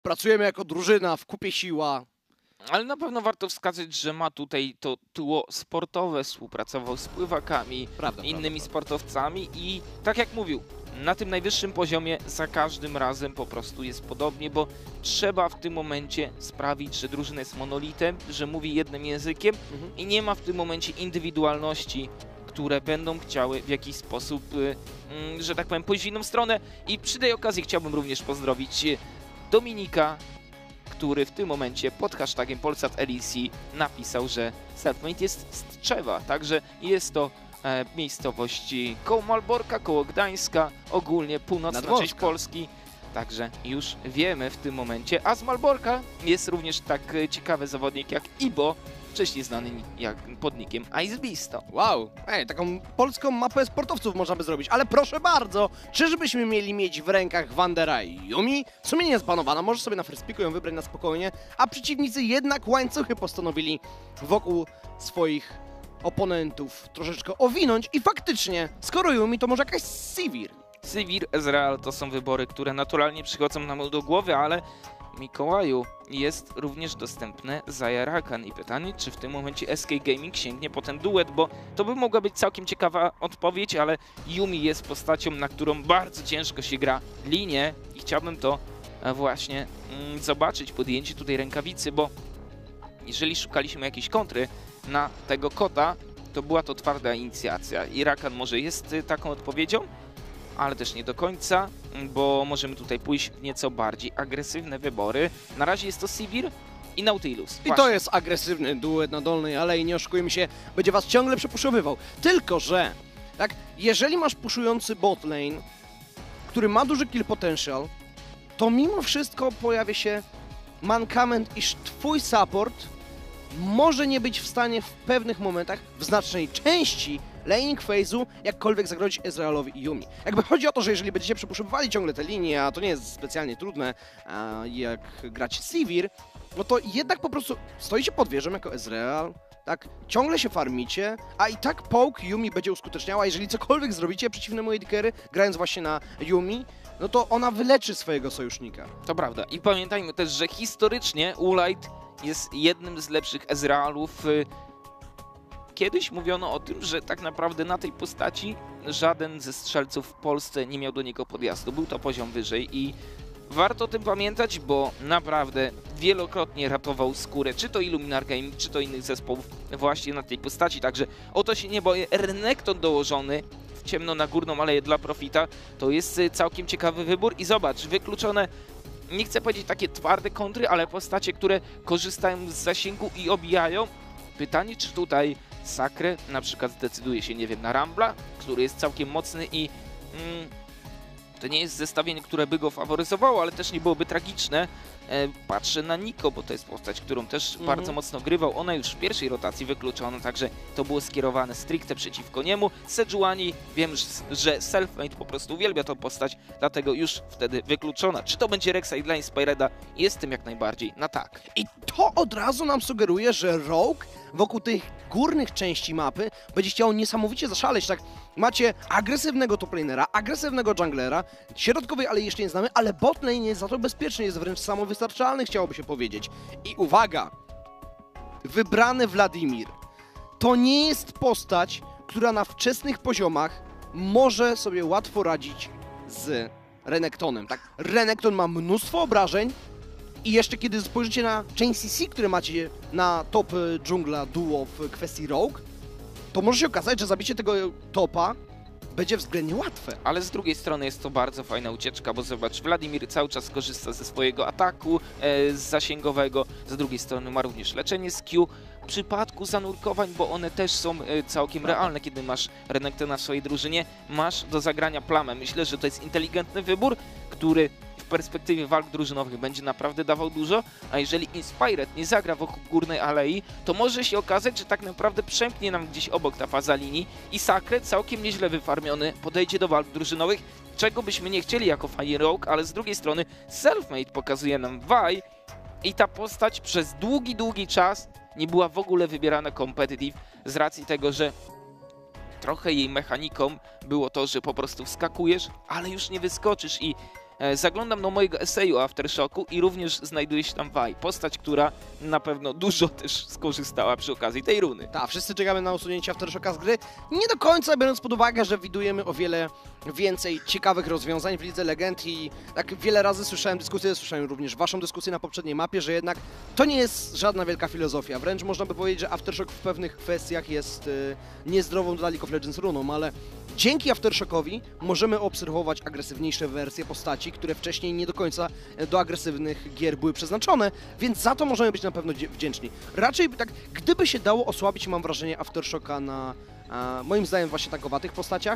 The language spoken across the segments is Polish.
pracujemy jako drużyna, w kupie siła. Ale na pewno warto wskazać, że ma tutaj to tło sportowe, współpracował z pływakami, innymi sportowcami i tak jak mówił, na tym najwyższym poziomie za każdym razem po prostu jest podobnie, bo trzeba w tym momencie sprawić, że drużyna jest monolitem, że mówi jednym językiem i nie ma w tym momencie indywidualności, które będą chciały w jakiś sposób, że tak powiem, pójść w inną stronę. I przy tej okazji chciałbym również pozdrowić Dominika, który w tym momencie pod hashtagiem Polsat LEC napisał, że Selfmade jest z Tczewa, także jest to miejscowość koło Malborka, koło Gdańska, ogólnie północna część Polski. Także już wiemy w tym momencie, a z Malborka jest również tak ciekawy zawodnik jak Ibo, wcześniej znany jak pod nickiem Icebeasto. Wow, taką polską mapę sportowców można by zrobić, ale proszę bardzo, czyżbyśmy mieli mieć w rękach Wandera i Yumi? W sumie nie jest banowana, możesz sobie na first picku ją wybrać na spokojnie, a przeciwnicy jednak łańcuchy postanowili wokół swoich oponentów troszeczkę owinąć i faktycznie, skoro Yumi, to może jakaś Sivir. Sivir, Ezreal to są wybory, które naturalnie przychodzą nam do głowy, ale Mikołaju, jest również dostępne Xayah Rakan i pytanie, czy w tym momencie SK Gaming sięgnie po ten duet, bo to by mogła być całkiem ciekawa odpowiedź, ale Yumi jest postacią, na którą bardzo ciężko się gra linię i chciałbym to właśnie zobaczyć, podjęcie tutaj rękawicy, bo jeżeli szukaliśmy jakiejś kontry na tego kota, to była to twarda inicjacja i Rakan może jest taką odpowiedzią, ale też nie do końca, bo możemy tutaj pójść w nieco bardziej agresywne wybory. Na razie jest to Sivir i Nautilus. I to jest agresywny duet na dolnej alei, nie oszukujmy się, będzie was ciągle przepuszowywał. Tylko że, tak, jeżeli masz puszujący bot lane, który ma duży kill potential, to mimo wszystko pojawia się mankament, iż twój support może nie być w stanie w pewnych momentach, w znacznej części laning phase'u, jakkolwiek zagrozić Ezrealowi i Yumi. Jakby chodzi o to, że jeżeli będziecie przepuszowywali ciągle te linie, a to nie jest specjalnie trudne, jak grać Sivir, no to jednak po prostu stoicie pod wieżą jako Ezreal, tak, ciągle się farmicie, a i tak poke Yumi będzie uskuteczniała, jeżeli cokolwiek zrobicie przeciwnemu AD carry, grając właśnie na Yumi, no to ona wyleczy swojego sojusznika. To prawda. I pamiętajmy też, że historycznie Ulight jest jednym z lepszych Ezrealów. Kiedyś mówiono o tym, że tak naprawdę na tej postaci żaden ze strzelców w Polsce nie miał do niego podjazdu. Był to poziom wyżej i warto o tym pamiętać, bo naprawdę wielokrotnie ratował skórę, czy to Illuminar Gaming, czy to innych zespołów właśnie na tej postaci. Także o to się nie boję. Renekton dołożony w ciemno na górną aleję dla Profita to jest całkiem ciekawy wybór i zobacz, wykluczone, nie chcę powiedzieć takie twarde kontry, ale postacie, które korzystają z zasięgu i obijają. Pytanie, czy tutaj Sacre na przykład zdecyduje się, nie wiem, na Rambla, który jest całkiem mocny i to nie jest zestawienie, które by go faworyzowało, ale też nie byłoby tragiczne. Patrzę na Niko, bo to jest postać, którą też bardzo mocno grywał. Ona już w pierwszej rotacji wykluczona, także to było skierowane stricte przeciwko niemu. Sejuani, wiem, że Selfmade po prostu uwielbia tą postać, dlatego już wtedy wykluczona. Czy to będzie Rek'Sai dla Inspireda? Jestem jak najbardziej na tak. I to od razu nam sugeruje, że Rogue wokół tych górnych części mapy będzie chciał niesamowicie zaszaleć, tak? Macie agresywnego toplanera, agresywnego junglera, środkowej ale jeszcze nie znamy, ale botlane jest za to bezpieczny, jest wręcz samowystarczalny, chciałoby się powiedzieć. I uwaga! Wybrany Wladimir to nie jest postać, która na wczesnych poziomach może sobie łatwo radzić z Renektonem, tak? Renekton ma mnóstwo obrażeń i jeszcze kiedy spojrzycie na chain CC, które macie na top dżungla duo w kwestii Rogue, to może się okazać, że zabicie tego topa będzie względnie łatwe. Ale z drugiej strony jest to bardzo fajna ucieczka, bo zobacz, Wladimir cały czas korzysta ze swojego ataku zasięgowego, z drugiej strony ma również leczenie z Q. W przypadku zanurkowań, bo one też są całkiem realne, kiedy masz Renektona w swojej drużynie, masz do zagrania plamę. Myślę, że to jest inteligentny wybór, który w perspektywie walk drużynowych będzie naprawdę dawał dużo, a jeżeli Inspired nie zagra wokół górnej alei, to może się okazać, że tak naprawdę przemknie nam gdzieś obok ta faza linii i Sacred całkiem nieźle wyfarmiony podejdzie do walk drużynowych, czego byśmy nie chcieli jako Fire Rogue, ale z drugiej strony Selfmade pokazuje nam Vi i ta postać przez długi czas nie była w ogóle wybierana competitive z racji tego, że trochę jej mechaniką było to, że po prostu wskakujesz, ale już nie wyskoczysz i Zaglądam do mojego eseju o Aftershocku i również znajduje się tam Vi, postać, która na pewno dużo też skorzystała przy okazji tej runy. Tak, wszyscy czekamy na usunięcie Aftershocka z gry. Nie do końca, biorąc pod uwagę, że widujemy o wiele więcej ciekawych rozwiązań w Lidze Legend i tak wiele razy słyszałem dyskusję, słyszałem również waszą dyskusję na poprzedniej mapie, że jednak to nie jest żadna wielka filozofia. Wręcz można by powiedzieć, że Aftershock w pewnych kwestiach jest niezdrową dla League of Legends runą, ale dzięki Aftershockowi możemy obserwować agresywniejsze wersje postaci, które wcześniej nie do końca do agresywnych gier były przeznaczone, więc za to możemy być na pewno wdzięczni. Raczej tak, gdyby się dało osłabić, mam wrażenie, Aftershocka na moim zdaniem właśnie tankowatych postaciach,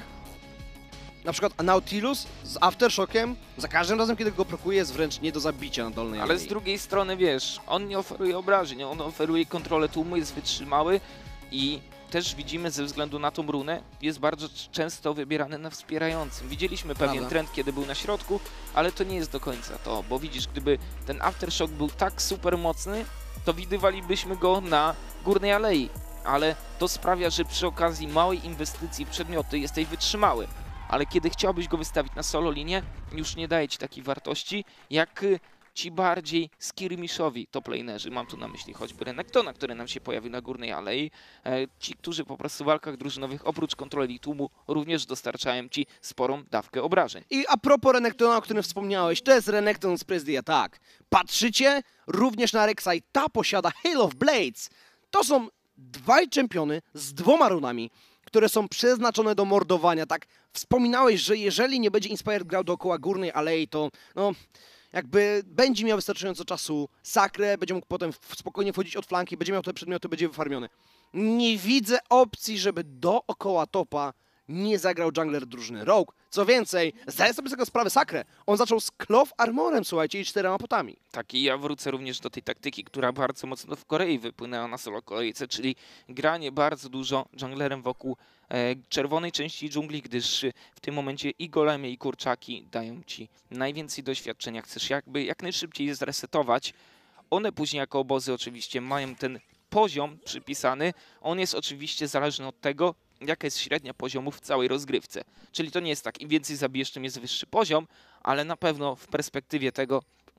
na przykład Nautilus z Aftershockiem za każdym razem, kiedy go prokuje, jest wręcz nie do zabicia na dolnej Ale alei. z drugiej strony, wiesz, on nie oferuje obrażeń, on oferuje kontrolę tłumu, jest wytrzymały i też widzimy ze względu na tą runę, jest bardzo często wybierany na wspierającym. Widzieliśmy pewien Prawda. trend, kiedy był na środku, ale to nie jest do końca to, bo widzisz, gdyby ten Aftershock był tak super mocny, to widywalibyśmy go na górnej alei, ale to sprawia, że przy okazji małej inwestycji w przedmioty jesteś wytrzymały. Ale kiedy chciałbyś go wystawić na solo linię, już nie daje ci takiej wartości, jak ci bardziej skirmiszowi toplanerzy. Mam tu na myśli choćby Renektona, który nam się pojawił na górnej alei. Ci, którzy po prostu w walkach drużynowych oprócz kontroli tłumu również dostarczają ci sporą dawkę obrażeń. I a propos Renektona, o którym wspomniałeś, to jest Renekton z Press the Attack. Patrzycie? Również na Rek'Sai, ta posiada Hail of Blades. To są dwaj czempiony z 2 runami, które są przeznaczone do mordowania. Tak, wspominałeś, że jeżeli nie będzie Inspired grał dookoła górnej alei, to no, jakby będzie miał wystarczająco czasu sakrę, będzie mógł potem spokojnie wchodzić od flanki, będzie miał te przedmioty, będzie wyfarmiony. Nie widzę opcji, żeby dookoła topa nie zagrał jungler drużyny Rogue. Co więcej, zdaję sobie z tego sprawę sakrę. On zaczął z Cloth Armorem, słuchajcie, i 4 potami. Tak, i ja wrócę również do tej taktyki, która bardzo mocno w Korei wypłynęła na solo kolejce, czyli granie bardzo dużo junglerem wokół czerwonej części dżungli, gdyż w tym momencie i golemy, i kurczaki dają ci najwięcej doświadczenia. Chcesz jakby jak najszybciej je zresetować. One później jako obozy oczywiście mają ten poziom przypisany. On jest oczywiście zależny od tego, jaka jest średnia poziomów w całej rozgrywce. Czyli to nie jest tak, im więcej zabijesz, tym jest wyższy poziom, ale na pewno w perspektywie tego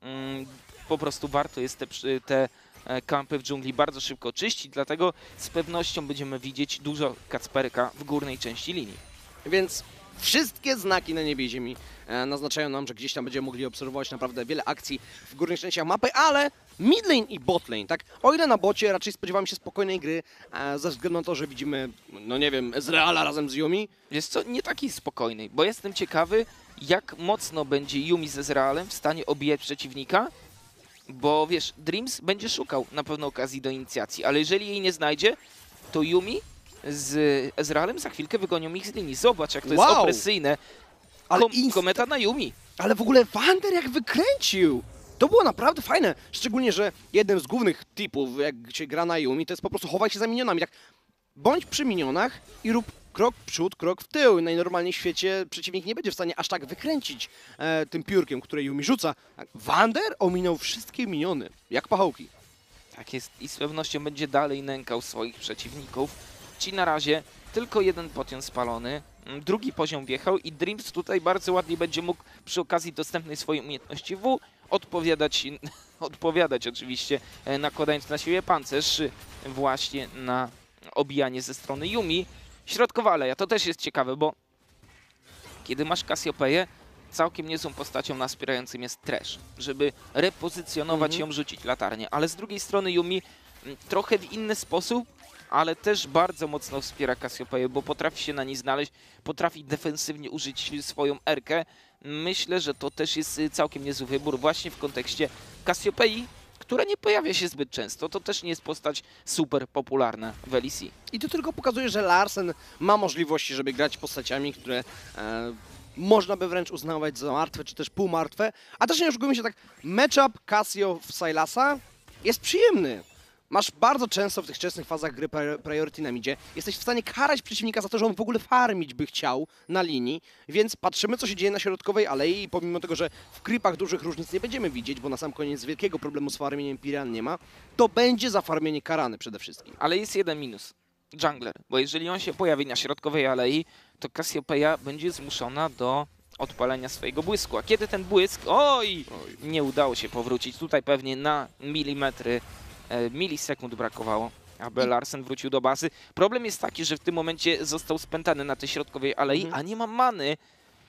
po prostu warto jest te kampy w dżungli bardzo szybko czyścić, dlatego z pewnością będziemy widzieć dużo Kacperka w górnej części linii. Więc wszystkie znaki na niebie i ziemi naznaczają nam, że gdzieś tam będziemy mogli obserwować naprawdę wiele akcji w górnych częściach mapy, ale midlane i botlane, tak? O ile na bocie raczej spodziewamy się spokojnej gry, ze względu na to, że widzimy, no nie wiem, Ezreala razem z Yumi. Jest to nie taki spokojny, bo jestem ciekawy, jak mocno będzie Yumi z Ezrealem w stanie obijać przeciwnika, bo wiesz, Dreams będzie szukał na pewno okazji do inicjacji, ale jeżeli jej nie znajdzie, to Yumi z Ezrealem za chwilkę wygonią ich z linii. Zobacz, jak to jest Wow! opresyjne. Ale Kometa na Yumi. Ale w ogóle Wander jak wykręcił! To było naprawdę fajne, szczególnie, że jednym z głównych tipów, jak się gra na Yumi, to jest po prostu chowaj się za minionami. Tak, bądź przy minionach i rób krok w przód, krok w tył. Najnormalniej w świecie przeciwnik nie będzie w stanie aż tak wykręcić tym piórkiem, które Yumi rzuca. Wander ominął wszystkie miniony, jak pachołki. Tak jest i z pewnością będzie dalej nękał swoich przeciwników. Ci na razie tylko jeden potion spalony, drugi poziom wjechał i Dreams tutaj bardzo ładnie będzie mógł przy okazji dostępnej swojej umiejętności W odpowiadać oczywiście, nakładając na siebie pancerz właśnie na obijanie ze strony Yumi. Środkowa aleja, to też jest ciekawe, bo kiedy masz Cassiopeię, całkiem niezłą postacią na wspierającym jest Thresh, żeby repozycjonować ją, rzucić latarnię, ale z drugiej strony Yumi trochę w inny sposób, ale też bardzo mocno wspiera Cassiopeię, bo potrafi się na niej znaleźć, potrafi defensywnie użyć swoją R-kę. Myślę, że to też jest całkiem niezły wybór właśnie w kontekście Cassiopei, która nie pojawia się zbyt często. To też nie jest postać super popularna w LEC. I to tylko pokazuje, że Larsen ma możliwości, żeby grać postaciami, które można by wręcz uznawać za martwe, czy też półmartwe. A też nie oszukujmy się, tak, matchup Cassio w Sylasa jest przyjemny. Masz bardzo często w tych wczesnych fazach gry priority na midzie. Jesteś w stanie karać przeciwnika za to, że on w ogóle farmić by chciał na linii, więc patrzymy, co się dzieje na środkowej alei i pomimo tego, że w creepach dużych różnic nie będziemy widzieć, bo na sam koniec wielkiego problemu z farmieniem Piran nie ma, to będzie zafarmienie karane przede wszystkim. Ale jest jeden minus. Jungler, bo jeżeli on się pojawi na środkowej alei, to Cassiopea będzie zmuszona do odpalenia swojego błysku. A kiedy ten błysk... Oj! Nie udało się powrócić. Tutaj pewnie na milimetry, milisekund brakowało, aby Larsen wrócił do bazy. Problem jest taki, że w tym momencie został spętany na tej środkowej alei, a nie ma many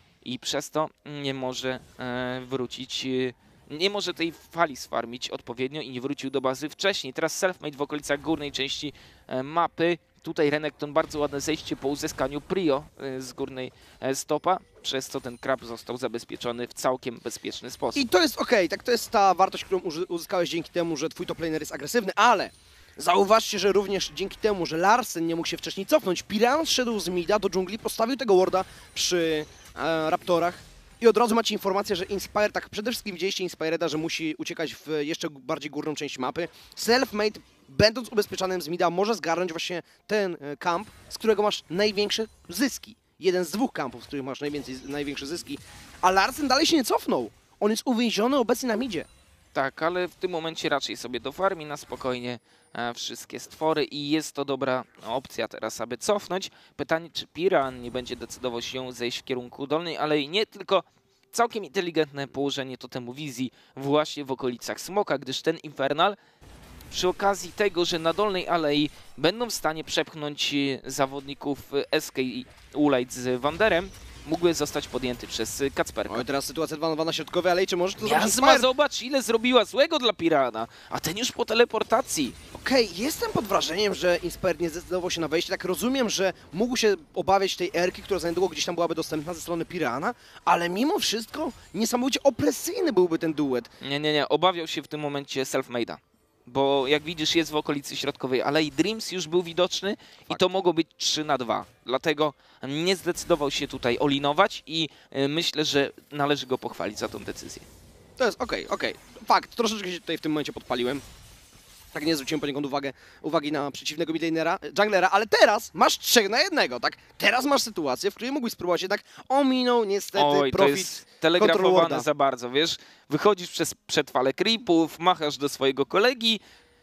i przez to nie może wrócić... Nie może tej fali sfarmić odpowiednio i nie wrócił do bazy wcześniej. Teraz Selfmade w okolicach górnej części mapy. Tutaj Renekton bardzo ładne zejście po uzyskaniu prio z górnej stopa, przez co ten krab został zabezpieczony w całkiem bezpieczny sposób. I to jest okej, tak, to jest ta wartość, którą uzyskałeś dzięki temu, że twój top laner jest agresywny, ale zauważcie, że również dzięki temu, że Larsen nie mógł się wcześniej cofnąć, Piran szedł z mida do dżungli, postawił tego warda przy Raptorach i od razu macie informację, że Inspire, tak przede wszystkim widzieliście Inspireda, że musi uciekać w jeszcze bardziej górną część mapy. Selfmade, będąc ubezpieczonym z mida, może zgarnąć właśnie ten kamp, z którego masz największe zyski. Jeden z dwóch kampów, z których masz największe zyski, a Larsen dalej się nie cofnął. On jest uwięziony obecnie na midzie. Tak, ale w tym momencie raczej sobie dofarmi na spokojnie wszystkie stwory i jest to dobra opcja teraz, aby cofnąć. Pytanie, czy Piran nie będzie decydował się zejść w kierunku dolnej alei, nie, tylko całkiem inteligentne położenie totemu wizji właśnie w okolicach Smoka, gdyż ten Infernal przy okazji tego, że na dolnej alei będą w stanie przepchnąć zawodników SK i Ulight z Wanderem, mógłby zostać podjęty przez Kacperka. Oj, teraz sytuacja 2 na środkowej alei, czy może to zrobić Miazma, Inspire? zobacz ile zrobiła złego dla Pirana, a ten już po teleportacji. Okej, jestem pod wrażeniem, że Inspire nie zdecydował się na wejście. Tak rozumiem, że mógł się obawiać tej erki, która za niedługo gdzieś tam byłaby dostępna ze strony Pirana, ale mimo wszystko niesamowicie opresyjny byłby ten duet. Nie, obawiał się w tym momencie Selfmade'a. Bo jak widzisz jest w okolicy środkowej alei, Dreams już był widoczny i to mogło być 3-2. Dlatego nie zdecydował się tutaj olinować i myślę, że należy go pochwalić za tą decyzję. To jest okej. Fakt, troszeczkę się tutaj w tym momencie podpaliłem. Tak nie zwróciłem poniekąd uwagi na przeciwnego midlanera, junglera, ale teraz masz 3 na 1, tak? Teraz masz sytuację, w której mógłbyś spróbować, jednak ominął niestety Oj, to profit jest telegrafowane Warda. za bardzo, wiesz? Wychodzisz przed falę creepów, machasz do swojego kolegi,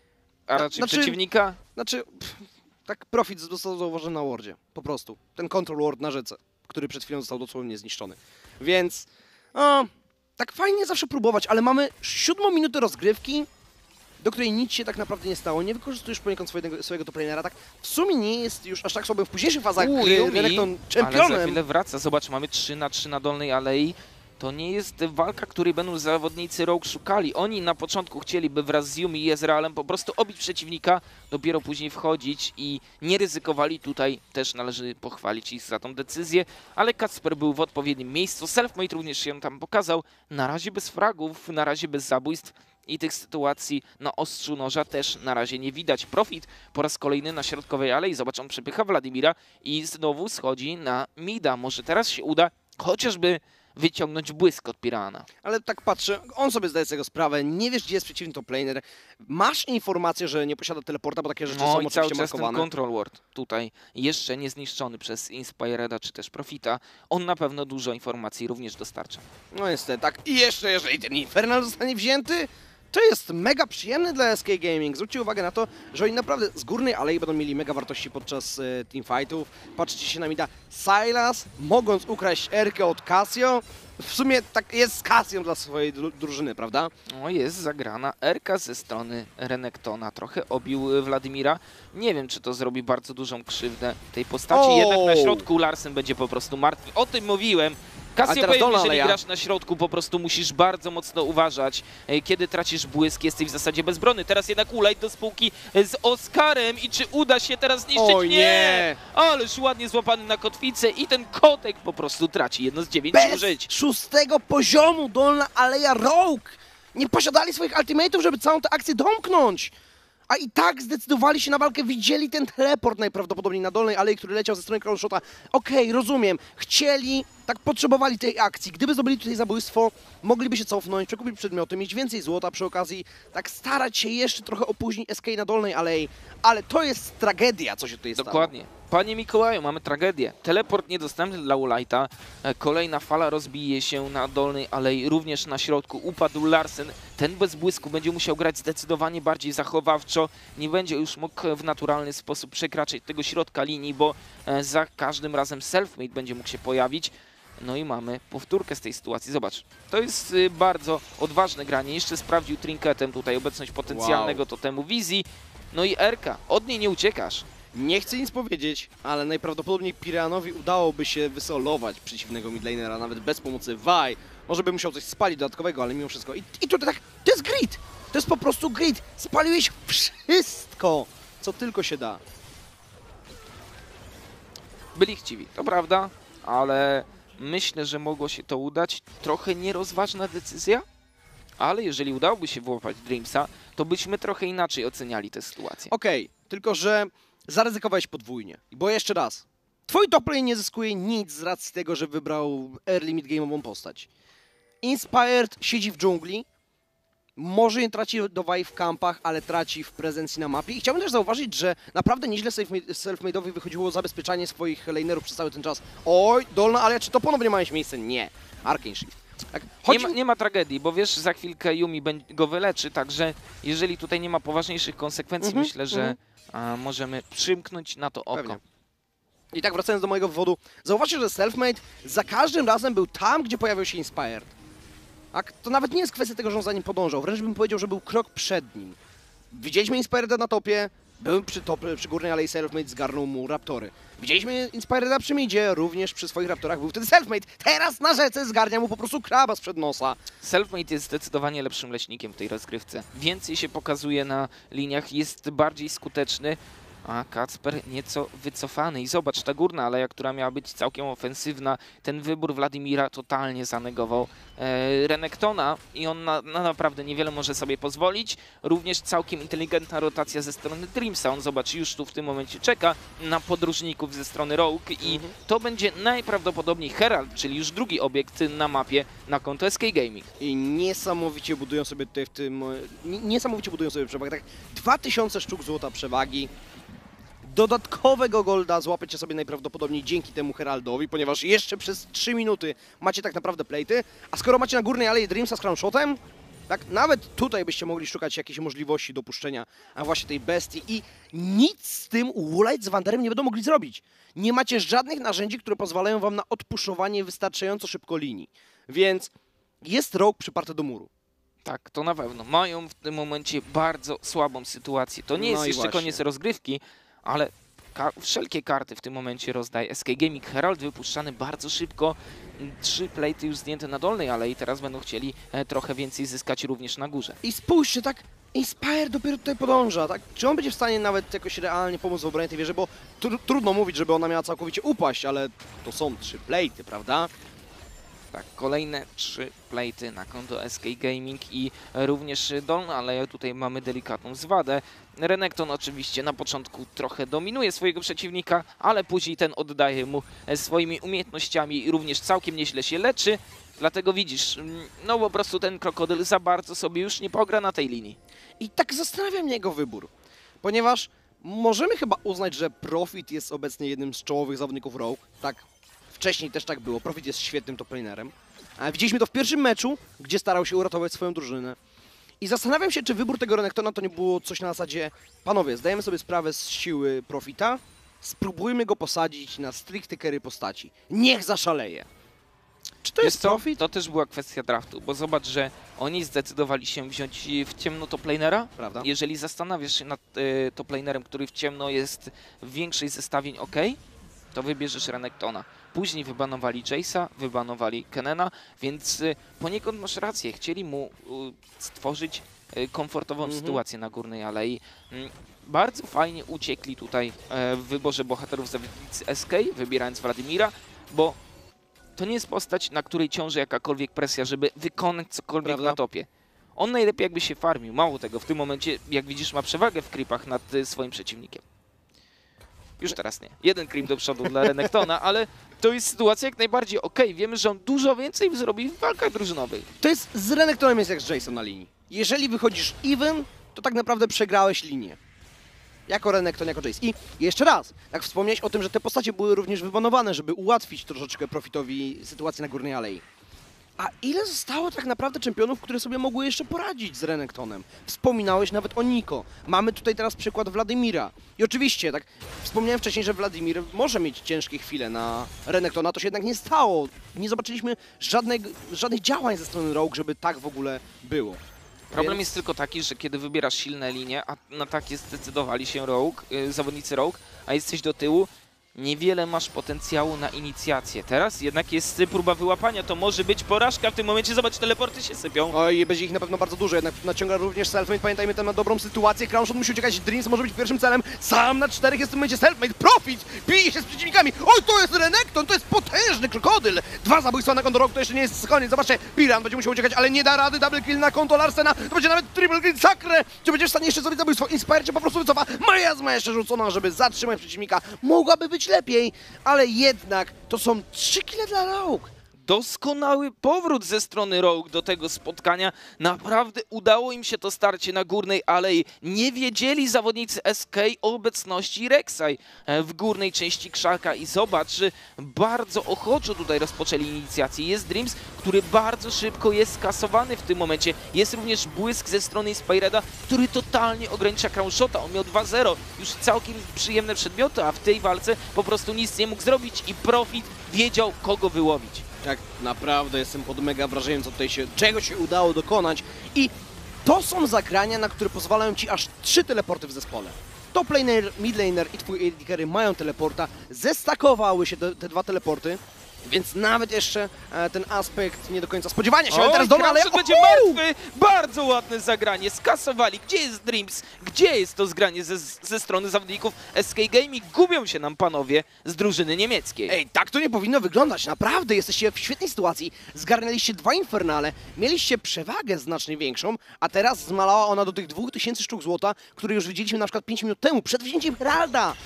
a raczej znaczy- przeciwnika. Znaczy, tak profit został zauważony na wardzie, po prostu. Ten control ward na rzece, który przed chwilą został dosłownie zniszczony. Więc, tak fajnie zawsze próbować, ale mamy 7 minutę rozgrywki, do której nic się tak naprawdę nie stało. Nie wykorzystujesz poniekąd swojego top lanera, tak? W sumie nie jest już aż tak słabym w późniejszych fazach Renekton Ale za czempionem. chwilę wraca. Zobacz, mamy 3-3 na dolnej alei. To nie jest walka, której będą zawodnicy Rogue szukali. Oni na początku chcieliby wraz z Yumi i Ezrealem po prostu obić przeciwnika, dopiero później wchodzić i nie ryzykowali. Tutaj też należy pochwalić ich za tą decyzję, ale Kacper był w odpowiednim miejscu. Selfmade również się tam pokazał. Na razie bez fragów, na razie bez zabójstw i tych sytuacji na ostrzu noża też na razie nie widać. Profit po raz kolejny na środkowej alei. Zobacz, on przepycha Wladimira i znowu schodzi na mida. Może teraz się uda chociażby wyciągnąć błysk od Pirana. Ale tak patrzę, on sobie zdaje z tego sprawę, nie wiesz, gdzie jest przeciwny top laner. Masz informację, że nie posiada teleporta, bo takie rzeczy są No i cały oczywiście czas ten markowane. Control Ward tutaj jeszcze nie zniszczony przez Inspireda czy też Profita. On na pewno dużo informacji również dostarcza. No niestety, tak. I jeszcze, jeżeli ten Infernal zostanie wzięty, to jest mega przyjemny dla SK Gaming. Zwróćcie uwagę na to, że oni naprawdę z górnej alei będą mieli mega wartości podczas teamfightów. Patrzcie się na mida. Sylas, mogąc ukraść Erkę od Casio, w sumie tak jest z Casio dla swojej drużyny, prawda? No jest zagrana Erka ze strony Renektona. Trochę obił Wladimira. Nie wiem, czy to zrobi bardzo dużą krzywdę tej postaci. O! Jednak na środku Larsen będzie po prostu martwy. O tym mówiłem. Cassiopeia, dolna jeżeli aleja. grasz na środku, po prostu musisz bardzo mocno uważać. Kiedy tracisz błysk, jesteś w zasadzie bezbronny. Teraz jednak Ulight do spółki z Oskarem i czy uda się teraz zniszczyć? Oj, nie! Ależ ładnie złapany na kotwicę i ten kotek po prostu traci jedno z 9 Bez żyć. 6. poziomu dolna aleja Rogue! Nie posiadali swoich ultimate'ów, żeby całą tę akcję domknąć! A i tak zdecydowali się na walkę, widzieli ten teleport najprawdopodobniej na dolnej alei, który leciał ze strony Crownshota. Okej, rozumiem, chcieli, tak potrzebowali tej akcji. Gdyby zdobyli tutaj zabójstwo, mogliby się cofnąć, przekupić przedmioty, mieć więcej złota przy okazji, tak starać się jeszcze trochę opóźnić SK na dolnej alei. Ale to jest tragedia, co się tutaj stało. Dokładnie. Panie Mikołaju, mamy tragedię. Teleport niedostępny dla Ulighta. Kolejna fala rozbije się na dolnej alei, również na środku. Upadł Larsen. Ten bez błysku będzie musiał grać zdecydowanie bardziej zachowawczo. Nie będzie już mógł w naturalny sposób przekraczać tego środka linii, bo za każdym razem Selfmade będzie mógł się pojawić. No i mamy powtórkę z tej sytuacji. Zobacz, to jest bardzo odważne granie. Jeszcze sprawdził trinketem tutaj obecność potencjalnego totemu wizji. No i Erka, od niej nie uciekasz. Nie chcę nic powiedzieć, ale najprawdopodobniej Pireanowi udałoby się wysolować przeciwnego midlanera, nawet bez pomocy Vi. Może by musiał coś spalić dodatkowego, ale mimo wszystko. I tutaj tak, to jest grid! To jest po prostu grid! Spaliłeś wszystko, co tylko się da. Byli chciwi, to prawda, ale myślę, że mogło się to udać. Trochę nierozważna decyzja, ale jeżeli udałoby się wyłapać Dreamsa, to byśmy trochę inaczej oceniali tę sytuację. Okej, tylko że zaryzykowałeś podwójnie. Bo jeszcze raz, twój top lane nie zyskuje nic z racji tego, że wybrał early mid-game'ową postać. Inspired siedzi w dżungli, może nie traci do Vi w kampach, ale traci w prezencji na mapie. I chciałbym też zauważyć, że naprawdę nieźle self-made'owi wychodziło zabezpieczanie swoich lanerów przez cały ten czas. Oj, dolna alia, czy to ponownie ma miejsce? Nie. Arcane Shift. Tak, Nie ma tragedii, bo wiesz, za chwilkę Yumi go wyleczy, także jeżeli tutaj nie ma poważniejszych konsekwencji, myślę, że możemy przymknąć na to oko. Pewnie. I tak wracając do mojego wywodu, zauważcie, że Selfmade za każdym razem był tam, gdzie pojawił się Inspired. Tak? To nawet nie jest kwestia tego, że on za nim podążał, wręcz bym powiedział, że był krok przed nim. Widzieliśmy Inspireda na topie, był przy górnej alei Selfmade, zgarnął mu Raptory. Widzieliśmy Inspireda przy midzie, również przy swoich Raptorach był wtedy Selfmade. Teraz na rzece zgarnia mu po prostu kraba sprzed nosa. Selfmade jest zdecydowanie lepszym leśnikiem w tej rozgrywce. Więcej się pokazuje na liniach, jest bardziej skuteczny, a Kacper nieco wycofany. I zobacz, ta górna aleja, która miała być całkiem ofensywna, ten wybór Wladimira totalnie zanegował Renektona i on naprawdę niewiele może sobie pozwolić. Również całkiem inteligentna rotacja ze strony Dreamsa. On, zobacz, już tu w tym momencie czeka na podróżników ze strony Rogue i to będzie najprawdopodobniej Herald, czyli już drugi obiekt na mapie na konto SK Gaming. I niesamowicie budują sobie tutaj niesamowicie budują sobie przewagę. Tak, 2000 sztuk złota przewagi. Dodatkowego golda złapiecie sobie najprawdopodobniej dzięki temu Heraldowi, ponieważ jeszcze przez 3 minuty macie tak naprawdę plejty, a skoro macie na górnej alei Dreamsa z crown-shotem, tak nawet tutaj byście mogli szukać jakiejś możliwości dopuszczenia właśnie tej bestii i nic z tym Woolite z Wanderem nie będą mogli zrobić. Nie macie żadnych narzędzi, które pozwalają wam na odpuszowanie wystarczająco szybko linii, więc jest Rogue przyparty do muru. Tak, to na pewno. Mają w tym momencie bardzo słabą sytuację. To nie jest jeszcze koniec rozgrywki, ale wszelkie karty w tym momencie rozdaje SK Gaming. Herald wypuszczany bardzo szybko. 3 plejty już zdjęte na dolnej alei. Teraz będą chcieli trochę więcej zyskać również na górze. I spójrzcie, tak, Inspire dopiero tutaj podąża, tak? Czy on będzie w stanie nawet jakoś realnie pomóc w obronie tej wieży? Bo trudno mówić, żeby ona miała całkowicie upaść, ale to są 3 plejty, prawda? Tak, kolejne 3 plejty na konto SK Gaming i również dolna aleja. Tutaj mamy delikatną zwadę. Renekton oczywiście na początku trochę dominuje swojego przeciwnika, ale później ten oddaje mu swoimi umiejętnościami i również całkiem nieźle się leczy. Dlatego widzisz, no po prostu ten krokodyl za bardzo sobie już nie pogra na tej linii. I tak zastanawia mnie jego wybór, ponieważ możemy chyba uznać, że Profit jest obecnie jednym z czołowych zawodników Rogue, tak? Wcześniej też tak było, Profit jest świetnym toplanerem. Widzieliśmy to w pierwszym meczu, gdzie starał się uratować swoją drużynę. I zastanawiam się, czy wybór tego Renektona to nie było coś na zasadzie: panowie, zdajemy sobie sprawę z siły Profita, spróbujmy go posadzić na stricte carry postaci. Niech zaszaleje. Czy to jest Profit? To też była kwestia draftu, bo zobacz, że oni zdecydowali się wziąć w ciemno toplanera. Prawda? Jeżeli zastanawiasz się nad toplanerem, który w ciemno jest w większej zestawień OK, to wybierzesz Renektona. Później wybanowali Jace'a, wybanowali Kenena, więc poniekąd masz rację. Chcieli mu stworzyć komfortową sytuację na górnej alei. Bardzo fajnie uciekli tutaj w wyborze bohaterów zawodnicy SK, wybierając Wladimira, bo to nie jest postać, na której ciąży jakakolwiek presja, żeby wykonać cokolwiek na topie. On najlepiej jakby się farmił. Mało tego, w tym momencie, jak widzisz, ma przewagę w creepach nad swoim przeciwnikiem. Już teraz nie. 1 creep do przodu dla Renektona, ale to jest sytuacja jak najbardziej okej. Wiemy, że on dużo więcej zrobi w walkach drużynowych. To jest, z Renektonem jest jak z Jace'em na linii. Jeżeli wychodzisz even, to tak naprawdę przegrałeś linię. Jako Renekton, jako Jace. I jeszcze raz, jak wspomniałeś o tym, że te postacie były również wybanowane, żeby ułatwić troszeczkę Profitowi sytuację na górnej alei. A ile zostało tak naprawdę czempionów, które sobie mogły jeszcze poradzić z Renektonem? Wspominałeś nawet o Niko. Mamy tutaj teraz przykład Wladimira. I oczywiście, tak, wspomniałem wcześniej, że Wladimir może mieć ciężkie chwile na Renektona. To się jednak nie stało. Nie zobaczyliśmy żadnych działań ze strony Rogue, żeby tak w ogóle było. Problem jest tylko taki, że kiedy wybierasz silne linie, a na takie zdecydowali się Rogue, zawodnicy Rogue, a jesteś do tyłu, niewiele masz potencjału na inicjację. Teraz jednak jest próba wyłapania, to może być porażka w tym momencie. Zobacz, teleporty się sypią. Oj, będzie ich na pewno bardzo dużo, jednak naciąga również Selfmade. Pamiętajmy, tam na dobrą sytuację. Crownshot musi uciekać, Dreams może być pierwszym celem. Sam na 4 jest w tym momencie Selfmade. Profit! Bije się z przeciwnikami. Oj, to jest Renekton, to jest potężny krokodyl. 2 zabójstwa na konto Rogue, to jeszcze nie jest koniec. Zobaczcie, Piran będzie musiał uciekać, ale nie da rady. Double kill na konto Larsena. To będzie nawet triple kill Sacre. Czy będzie w stanie jeszcze zrobić zabójstwo? Inspire cię po prostu wycofa. Miasma jeszcze rzucona, żeby zatrzymać przeciwnika. Mogłaby być lepiej, ale jednak to są 3 kile dla Rogue. Doskonały powrót ze strony Rogue do tego spotkania. Naprawdę udało im się to starcie na górnej alei. Nie wiedzieli zawodnicy SK o obecności Rek'Sai w górnej części krzaka i zobacz, że bardzo ochoczo tutaj rozpoczęli inicjację. Jest Dreams, który bardzo szybko jest skasowany w tym momencie. Jest również błysk ze strony Inspireda, który totalnie ogranicza Crownshota. On miał 2-0, już całkiem przyjemne przedmioty, a w tej walce po prostu nic nie mógł zrobić i Profit wiedział, kogo wyłowić. Tak, naprawdę jestem pod mega wrażeniem, czego się udało dokonać. I to są zagrania, na które pozwalają ci aż 3 teleporty w zespole. Top laner, mid laner i twój AD carry mają teleporta, zestakowały się te 2 teleporty, więc nawet jeszcze ten aspekt nie do końca spodziewania się, ale teraz Dona, ale będzie martwy! Bardzo ładne zagranie, skasowali. Gdzie jest Dreams? Gdzie jest to zgranie ze strony zawodników SK Gaming? Gubią się nam panowie z drużyny niemieckiej. Ej, tak to nie powinno wyglądać, naprawdę, jesteście w świetnej sytuacji, zgarnęliście 2 Infernale, mieliście przewagę znacznie większą, a teraz zmalała ona do tych 2000 sztuk złota, które już widzieliśmy na przykład 5 minut temu, przed wzięciem Heralda.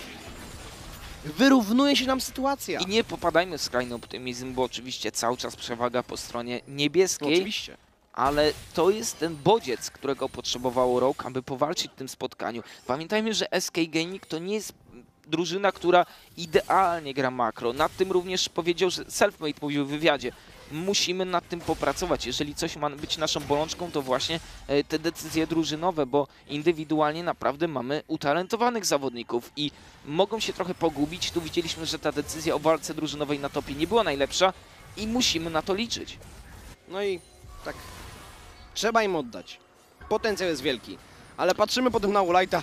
Wyrównuje się nam sytuacja. I nie popadajmy w skrajny optymizm, bo oczywiście cały czas przewaga po stronie niebieskiej. No, oczywiście. Ale to jest ten bodziec, którego potrzebowało Rogue, aby powalczyć w tym spotkaniu. Pamiętajmy, że SK Gaming to nie jest drużyna, która idealnie gra makro. Nad tym również powiedział, że Selfmade mówił w wywiadzie. Musimy nad tym popracować. Jeżeli coś ma być naszą bolączką, to właśnie te decyzje drużynowe, bo indywidualnie naprawdę mamy utalentowanych zawodników i mogą się trochę pogubić. Tu widzieliśmy, że ta decyzja o walce drużynowej na topie nie była najlepsza i musimy na to liczyć. No i tak, trzeba im oddać. Potencjał jest wielki, ale patrzymy potem na Ulajta.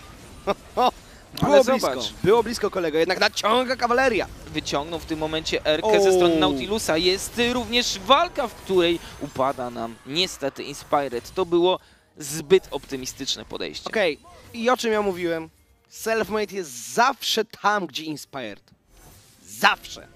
Było blisko, zobacz. było blisko kolego, jednak naciąga kawaleria. Wyciągnął w tym momencie Erkę ze strony Nautilusa. Jest również walka, w której upada nam niestety Inspired. To było zbyt optymistyczne podejście. Okej, i o czym ja mówiłem? Selfmade jest zawsze tam, gdzie Inspired. Zawsze.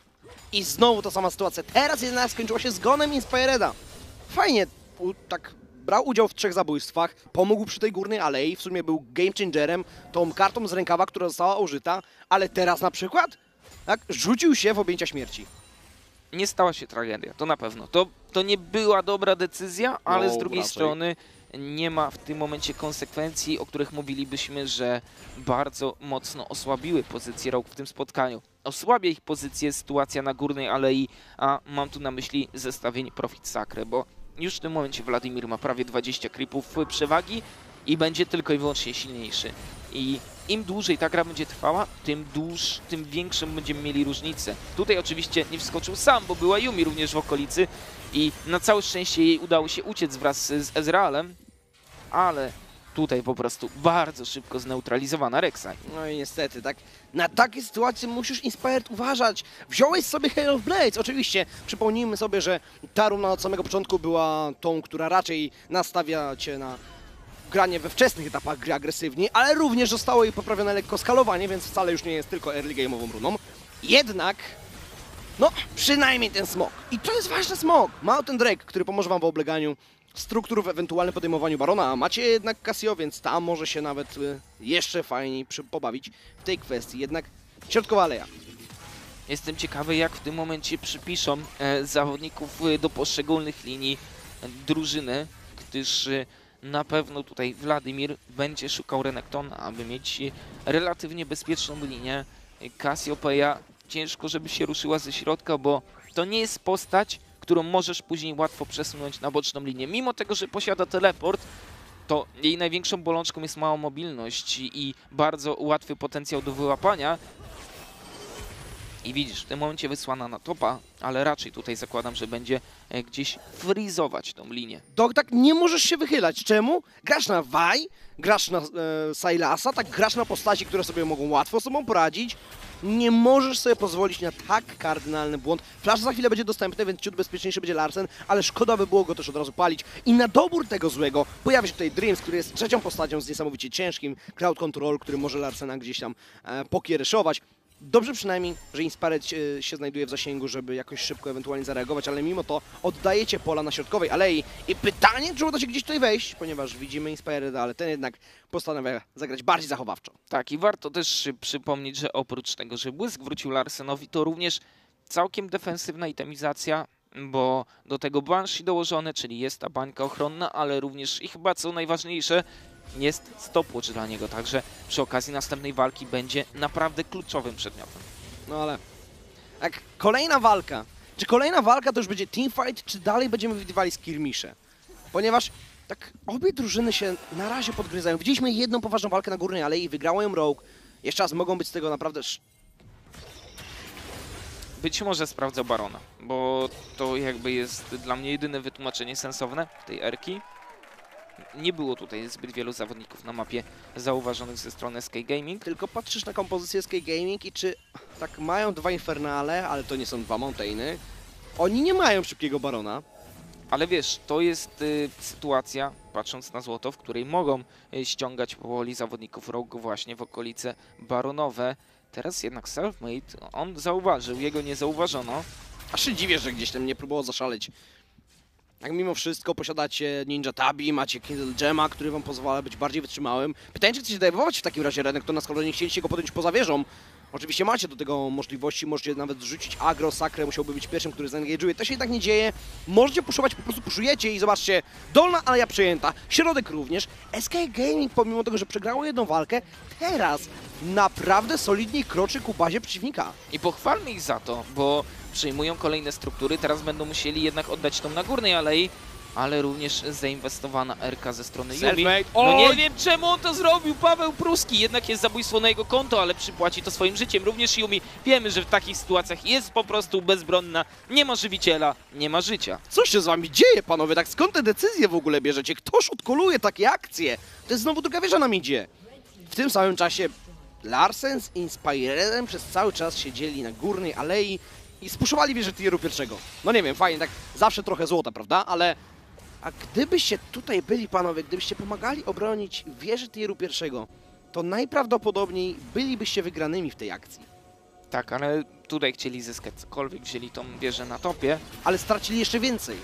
I znowu ta sama sytuacja. Teraz jednak skończyła się zgonem Inspireda. Fajnie, tak brał udział w 3 zabójstwach, pomógł przy tej górnej alei, w sumie był game changerem, tą kartą z rękawa, która została użyta, ale teraz na przykład tak, rzucił się w objęcia śmierci. Nie stała się tragedia, to na pewno. To nie była dobra decyzja, ale z drugiej strony nie ma w tym momencie konsekwencji, o których mówilibyśmy, że bardzo mocno osłabiły pozycję Rogue w tym spotkaniu. Osłabia ich pozycję sytuacja na górnej alei, a mam tu na myśli zestawień Profit Sacre, bo już w tym momencie Wladimir ma prawie 20 creepów przewagi i będzie tylko i wyłącznie silniejszy. I im dłużej ta gra będzie trwała, tym większą będziemy mieli różnicę. Tutaj oczywiście nie wskoczył sam, bo była Yumi również w okolicy i na całe szczęście jej udało się uciec wraz z Ezrealem, ale tutaj po prostu bardzo szybko zneutralizowana Rek'Sai. No i niestety, tak? Na takie sytuacje musisz Inspired uważać. Wziąłeś sobie Hail of Blades, oczywiście. Przypomnijmy sobie, że ta runa od samego początku była tą, która raczej nastawia cię na granie we wczesnych etapach gry agresywniej, ale również zostało jej poprawione lekko skalowanie, więc wcale już nie jest tylko early game'ową runą. Jednak, no, przynajmniej ten smok. I to jest ważny smok. Mountain Drake, który pomoże wam w obleganiu struktur w ewentualnym podejmowaniu Barona, a macie jednak Cassio, więc tam może się nawet jeszcze fajniej pobawić w tej kwestii. Jednak środkowa aleja. Jestem ciekawy, jak w tym momencie przypiszą zawodników do poszczególnych linii drużyny, gdyż na pewno tutaj Wladimir będzie szukał Renektona, aby mieć relatywnie bezpieczną linię. Cassiopeia ciężko, żeby się ruszyła ze środka, bo to nie jest postać, którą możesz później łatwo przesunąć na boczną linię. Mimo tego, że posiada teleport, to jej największą bolączką jest mała mobilność i bardzo łatwy potencjał do wyłapania. I widzisz, w tym momencie wysłana na topa, ale raczej tutaj zakładam, że będzie gdzieś frizować tą linię. Tak nie możesz się wychylać. Czemu? Grasz na Vi, grasz na Sylasa, tak grasz na postaci, które sobie mogą łatwo sobą poradzić. Nie możesz sobie pozwolić na tak kardynalny błąd. Flash za chwilę będzie dostępny, więc ciut bezpieczniejszy będzie Larsen, ale szkoda by było go też od razu palić. I na dobór tego złego pojawia się tutaj Dreams, który jest trzecią postacią z niesamowicie ciężkim crowd control, który może Larsena gdzieś tam pokiereszować. Dobrze przynajmniej, że Inspired się znajduje w zasięgu, żeby jakoś szybko ewentualnie zareagować, ale mimo to oddajecie pola na środkowej alei. I pytanie, czy uda się gdzieś tutaj wejść, ponieważ widzimy Inspired, ale ten jednak postanawia zagrać bardziej zachowawczo. Tak, i warto też przypomnieć, że oprócz tego, że błysk wrócił Larsenowi, to również całkiem defensywna itemizacja, bo do tego Banshee dołożone, czyli jest ta bańka ochronna, ale również i chyba co najważniejsze, jest stopwatch dla niego, także przy okazji następnej walki będzie naprawdę kluczowym przedmiotem. No ale jak kolejna walka, czy kolejna walka to już będzie teamfight, czy dalej będziemy widywali skirmisze? Ponieważ tak obie drużyny się na razie podgryzają. Widzieliśmy jedną poważną walkę na górnej alei, wygrała ją Rogue. Jeszcze raz mogą być z tego naprawdę... Być może sprawdzę Barona, bo to jakby jest dla mnie jedyne wytłumaczenie sensowne tej erki. Nie było tutaj zbyt wielu zawodników na mapie zauważonych ze strony SK Gaming. Tylko patrzysz na kompozycję SK Gaming i czy tak mają dwa Infernale, ale to nie są dwa Mountainy. Oni nie mają szybkiego Barona. Ale wiesz, to jest sytuacja, patrząc na złoto, w której mogą ściągać powoli zawodników Rogue właśnie w okolice baronowe. Teraz jednak Selfmade, on zauważył, jego nie zauważono. Aż się dziwię, że gdzieś tam nie próbował zaszaleć. Jak mimo wszystko posiadacie Ninja Tabi, macie Kindle Gemma, który wam pozwala być bardziej wytrzymałym. Pytanie, czy chcecie dajwować w takim razie Renek, to na skoro nie chcieliście go podjąć poza wieżą. Oczywiście macie do tego możliwości, możecie nawet zrzucić agro, Sakrę musiałby być pierwszym, który zengage'uje. To się jednak nie dzieje. Możecie puszować, po prostu puszujecie i zobaczcie, dolna aleja przejęta, środek również. SK Gaming, pomimo tego, że przegrało jedną walkę, teraz naprawdę solidnie kroczy ku bazie przeciwnika. I pochwalmy ich za to, bo przejmują kolejne struktury, teraz będą musieli jednak oddać tą na górnej alei, ale również zainwestowana RK ze strony Yumi. No nie wiem, czemu on to zrobił, Paweł Pruski, jednak jest zabójstwo na jego konto, ale przypłaci to swoim życiem. Również Yumi, wiemy, że w takich sytuacjach jest po prostu bezbronna, nie ma żywiciela, nie ma życia. Co się z wami dzieje, panowie? Tak skąd te decyzje w ogóle bierzecie? Ktoś odkuluje takie akcje? To jest znowu druga wieża nam idzie. W tym samym czasie Larsen z Inspiredem przez cały czas siedzieli na górnej alei i spuszowali wieżę tieru pierwszego. No nie wiem, fajnie, tak zawsze trochę złota, prawda? Ale a gdybyście tutaj byli, panowie, gdybyście pomagali obronić wieżę tieru pierwszego, to najprawdopodobniej bylibyście wygranymi w tej akcji. Tak, ale tutaj chcieli zyskać cokolwiek, wzięli tą wieżę na topie. Ale stracili jeszcze więcej.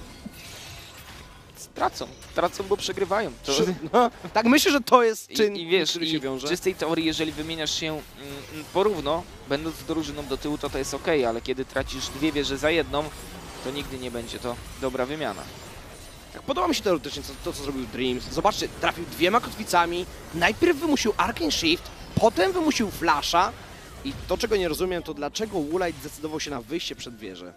Tracą, bo przegrywają. To... No, tak myślę, że to jest czyn, I wiesz, który się wiąże. W czystej teorii, jeżeli wymieniasz się porówno, będąc drużyną do tyłu, to jest ok, ale kiedy tracisz dwie wieże za jedną, to nigdy nie będzie to dobra wymiana. Tak, podoba mi się teoretycznie to, co zrobił Dreams. Zobaczcie, trafił dwiema kotwicami, najpierw wymusił Arcane Shift, potem wymusił Flasha i to, czego nie rozumiem, to dlaczego Woolite zdecydował się na wyjście przed wieżę.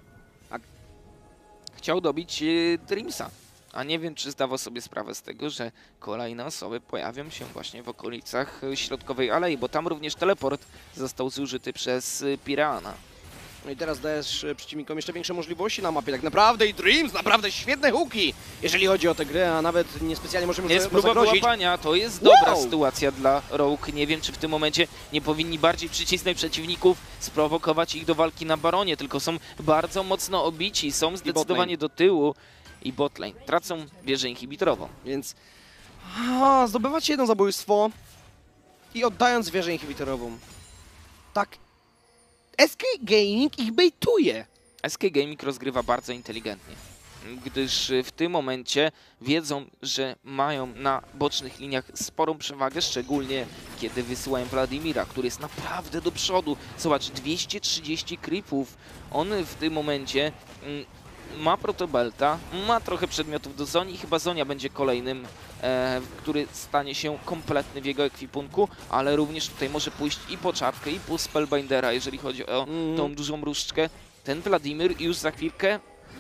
Chciał dobić Dreamsa, a nie wiem, czy zdawał sobie sprawę z tego, że kolejne osoby pojawią się właśnie w okolicach środkowej alei, bo tam również teleport został zużyty przez Piranha. No i teraz dajesz przeciwnikom jeszcze większe możliwości na mapie. Tak naprawdę i Dreams, naprawdę świetne hooki, jeżeli chodzi o tę grę, a nawet niespecjalnie możemy Jest sobie próba zagrozić. wyłapania, to jest dobra Wow! sytuacja dla Rogue. Nie wiem, czy w tym momencie nie powinni bardziej przycisnąć przeciwników, sprowokować ich do walki na baronie, tylko są bardzo mocno obici, są zdecydowanie do tyłu i botlane. Tracą wieżę inhibitorową. Więc zdobywacie jedno zabójstwo i oddając wieżę inhibitorową. Tak, SK Gaming ich bejtuje. SK Gaming rozgrywa bardzo inteligentnie, gdyż w tym momencie wiedzą, że mają na bocznych liniach sporą przewagę, szczególnie kiedy wysyłają Wladimira, który jest naprawdę do przodu. Zobacz, 230 creepów. On w tym momencie ma protobelta, ma trochę przedmiotów do Zoni i chyba Zonia będzie kolejnym, który stanie się kompletny w jego ekwipunku, ale również tutaj może pójść i po czapkę, i po Spellbindera, jeżeli chodzi o tą dużą różdżkę. Ten Wladimir już za chwilkę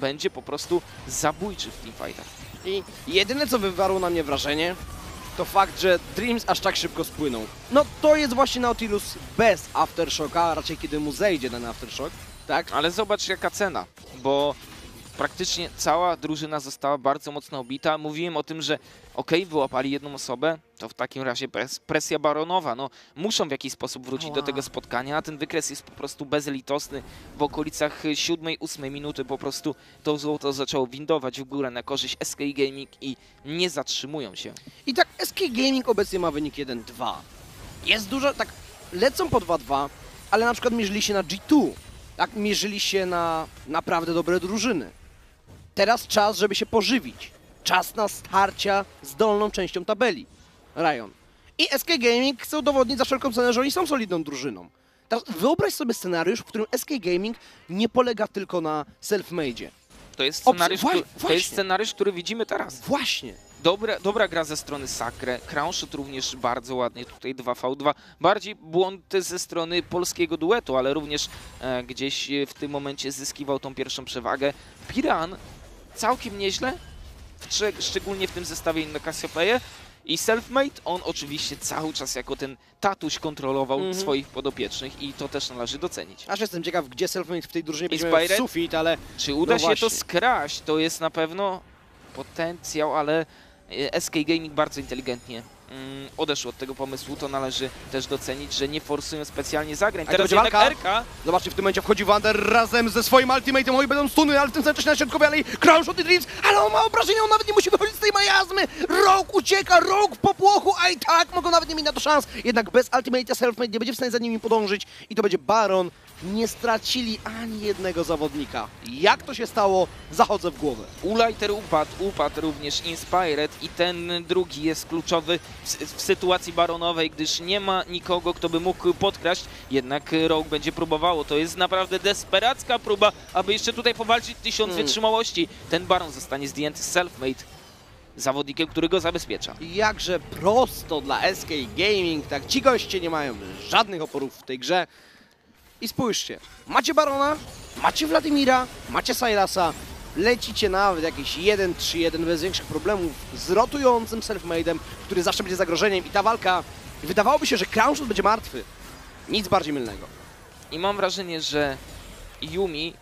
będzie po prostu zabójczy w teamfightach. I jedyne, co wywarło na mnie wrażenie, to fakt, że Dreams aż tak szybko spłynął. No to jest właśnie Nautilus bez Aftershocka, a raczej kiedy mu zejdzie ten Aftershock, tak? Ale zobacz jaka cena, bo praktycznie cała drużyna została bardzo mocno obita. Mówiłem o tym, że okej, wyłapali jedną osobę, to w takim razie presja baronowa. No, muszą w jakiś sposób wrócić do tego spotkania, a ten wykres jest po prostu bezlitosny. W okolicach 7-8 minuty po prostu to złoto zaczęło windować w górę na korzyść SK Gaming i nie zatrzymują się. I tak SK Gaming obecnie ma wynik 1-2. Jest dużo, tak lecą po 2-2, ale na przykład mierzyli się na G2. Tak, mierzyli się na naprawdę dobre drużyny. Teraz czas, żeby się pożywić. Czas na starcia z dolną częścią tabeli. Ryan. I SK Gaming chce udowodnić za wszelką cenę, że oni są solidną drużyną. Teraz wyobraź sobie scenariusz, w którym SK Gaming nie polega tylko na self-made'zie. To jest scenariusz, to jest Właśnie. scenariusz, który widzimy teraz. Właśnie. Dobra gra ze strony Sacre, Crownshot również bardzo ładnie, tutaj 2v2. Bardziej błąd ze strony polskiego duetu, ale również gdzieś w tym momencie zyskiwał tą pierwszą przewagę. Piran całkiem nieźle, szczególnie w tym zestawieniu na Cassiopeię. I Selfmade, on oczywiście cały czas jako ten tatuś kontrolował swoich podopiecznych i to też należy docenić. Aż jestem ciekaw, gdzie self-made w tej drużynie będzie Inspired? miał sufit, ale Czy uda no się właśnie. to skraść? To jest na pewno potencjał, ale SK Gaming bardzo inteligentnie odeszł od tego pomysłu. To należy też docenić, że nie forsują specjalnie zagrań. Ale to Teraz będzie jednak walka. RK. Zobaczcie, w tym momencie wchodzi Wander razem ze swoim ultimatem. Oj, będą stuny, ale w tym samym czasie na środkowej alei Crownshot i Dreams, ale on ma obrażenia, on nawet nie musi wychodzić z tej majazmy. Rogue ucieka, Rogue w popłochu, a i tak mogą nawet nie mieć na to szans. Jednak bez ultimate self-made nie będzie w stanie za nimi podążyć i to będzie Baron. Nie stracili ani jednego zawodnika. Jak to się stało? Zachodzę w głowę. Ulajter upadł również Inspired i ten drugi jest kluczowy w sytuacji baronowej, gdyż nie ma nikogo, kto by mógł podkraść, jednak Rogue będzie próbowało. To jest naprawdę desperacka próba, aby jeszcze tutaj powalczyć 1000 wytrzymałości. Ten baron zostanie zdjęty z Selfmade, zawodnikiem, który go zabezpiecza. Jakże prosto dla SK Gaming, tak ci goście nie mają żadnych oporów w tej grze. I spójrzcie, macie Barona, macie Wladimira, macie Sylasa, lecicie nawet jakiś 1-3-1 bez większych problemów z rotującym self-made'em, który zawsze będzie zagrożeniem i ta walka, wydawałoby się, że Crownshot będzie martwy. Nic bardziej mylnego. I mam wrażenie, że Yumi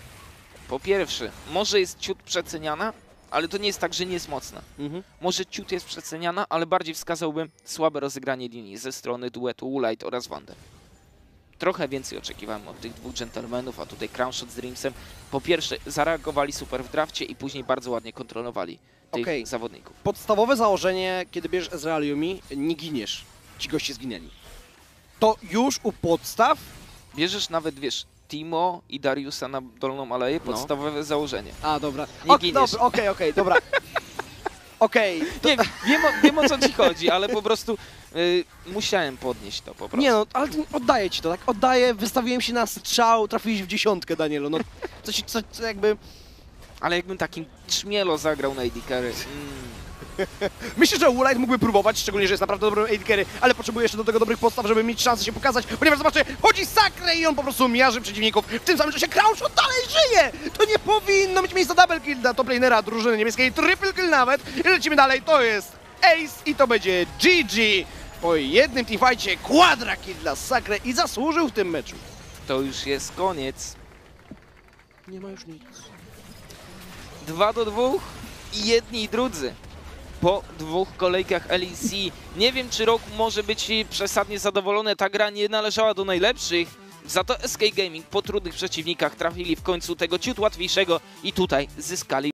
po pierwsze może jest ciut przeceniana, ale to nie jest tak, że nie jest mocna. Może ciut jest przeceniana, ale bardziej wskazałbym słabe rozegranie linii ze strony duetu Woolite oraz Wander. Trochę więcej oczekiwałem od tych dwóch dżentelmenów, a tutaj Crownshot z Dreamsem po pierwsze zareagowali super w drafcie i później bardzo ładnie kontrolowali tych zawodników. Podstawowe założenie, kiedy bierzesz Ezreal Yumi, nie giniesz. Ci goście zginęli. To już u podstaw... Bierzesz nawet, wiesz, Timo i Dariusa na dolną aleję, podstawowe założenie. A, dobra. Nie giniesz. Okej, dobra. Okej. Nie, wiem o co ci chodzi, ale po prostu musiałem podnieść to po prostu. Nie no, ale oddaję ci to, tak? Oddaję, wystawiłem się na strzał, trafiłeś w 10, Danielu, no co jakby... Ale jakbym takim trzmielo zagrał na AD Carry. Myślę, że Woolite mógłby próbować, szczególnie, że jest naprawdę dobrym AD Carry, ale potrzebuje jeszcze do tego dobrych podstaw, żeby mieć szansę się pokazać, ponieważ zobaczcie, chodzi Sacre i on po prostu miaży przeciwników. W tym samym czasie Crownshot dalej żyje! To nie powinno mieć miejsca double kill dla top lanera drużyny niemieckiej, triple kill nawet. I lecimy dalej, to jest Ace i to będzie GG. Po jednym teamfightie quadra kill dla Sacre i zasłużył w tym meczu. To już jest koniec. Nie ma już nic. 2-2 i jedni i drudzy. Po dwóch kolejkach LEC. Nie wiem, czy Rogue może być przesadnie zadowolony. Ta gra nie należała do najlepszych. Za to SK Gaming po trudnych przeciwnikach trafili w końcu tego ciut łatwiejszego i tutaj zyskali